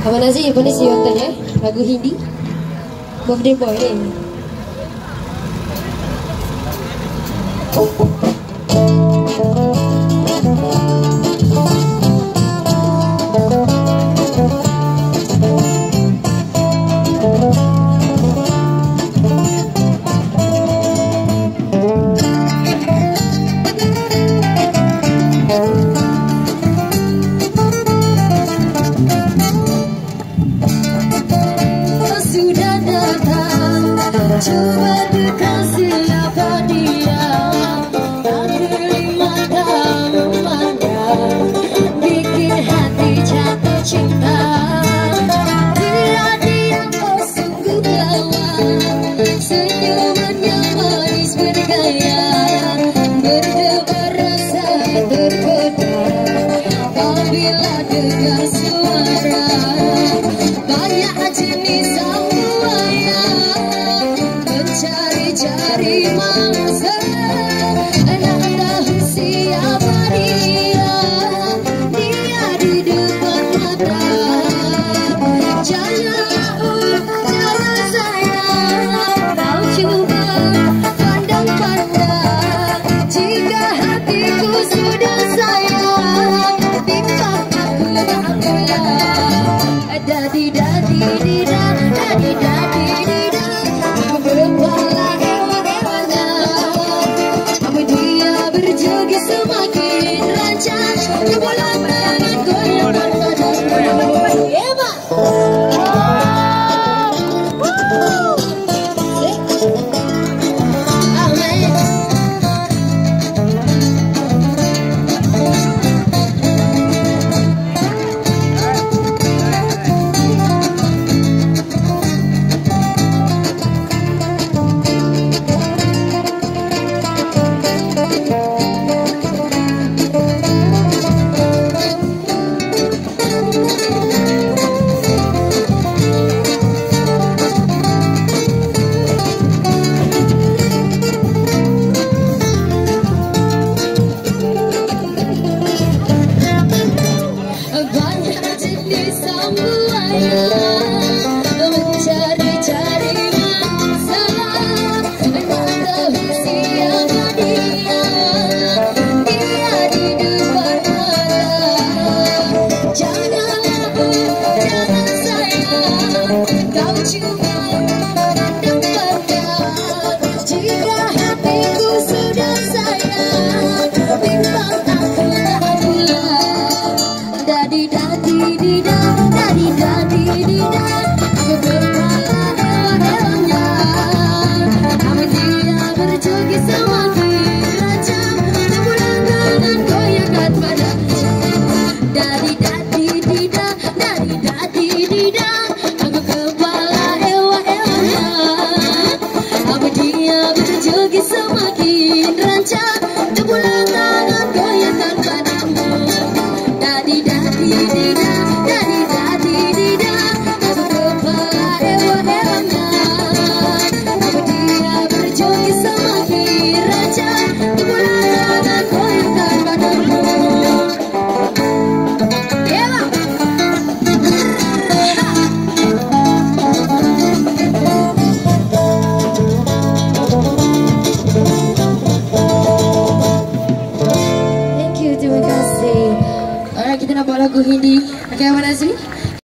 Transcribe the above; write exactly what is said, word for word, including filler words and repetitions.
Apa nasi? Apa nasi yontanya? Lagu Hindi. Birthday boy ini. Coba dikasih apa dia, aku lima tahun memandang, bikin hati jatuh cinta. Bila dia oh sungguh lawan, senyumannya manis bergaya, berdebar rasa tergoda. Apabila dengar suara banyak jenis buaya cari-cari mangsa, nak tahu siapa dia, dia di depan mata. Jangan, uh, jangan sayang, kau coba pandang-pandang. Jika hatiku sudah sayang, bimbang aku tak pulang. Dadi-dadi-dida, dadi-dadi-dida, kepala hewan-hewannya, tapi dia berjoget semakin lancar. Kepala tangan goyang badan Eva. Jika hatiku sudah sayang, bimbang aku tak pulang. Dadi-dadi-dida, dadi-dadi-dida, aku kepala hewan-hewannya, tapi dia berjoget semakin rancang. Sebulan dengan goyangkan badannya. Dadi-dadi-dida, dadi-dadi-dida, aku kepala hewan-hewannya, tapi dia berjoget semakin rancang. Sebulan dengan goyangkan badannya. Dadi-dadi-dida, dadi-dadi-dida, aku kepala hewan-hewannya, tapi dia berjoget semakin rancang. Sebulan dengan goyangkan badannya. Thank you, terima kasih. Alright, kita nak buat lagu Hindi. Okay, mana sih?